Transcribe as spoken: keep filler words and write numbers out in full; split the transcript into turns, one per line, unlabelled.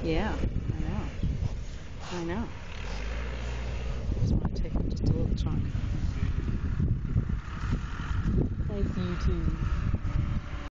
Yeah, I know. I know. Just want to take just a little chunk. Nice YouTube.